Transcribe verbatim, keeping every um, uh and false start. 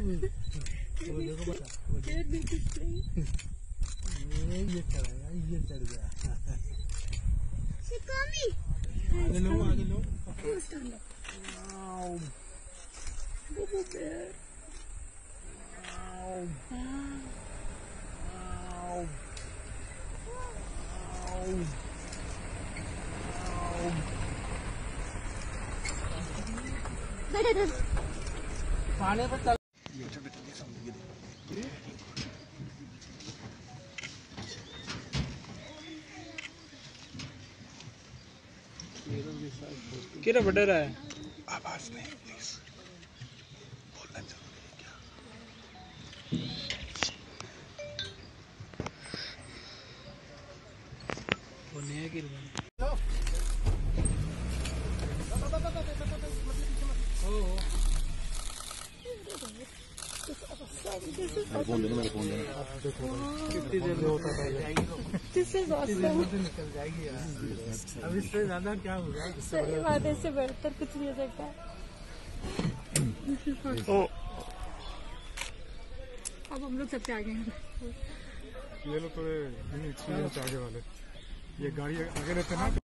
वो देखो बता ये ये चढ़ गया ये चढ़ गया आगे लो आगे लो आओ बुबू बेर आओ आओ आओ पानी पर चल किरा बढ़ रहा है आवाज नहीं प्लीज बोलना जरूरी है क्या वो नहीं है गिर फोन देना मेरा फोन देना कितनी देर में होता था निकल जाएगी यार अब इससे ज्यादा क्या होगा सही बात है इससे बढ़कर कुछ नहीं हो सकता अब हम लोग सबसे आगे हैं ये लोग थोड़े एक्सपीरियंस आगे वाले ये गाड़ी आगे रहते ना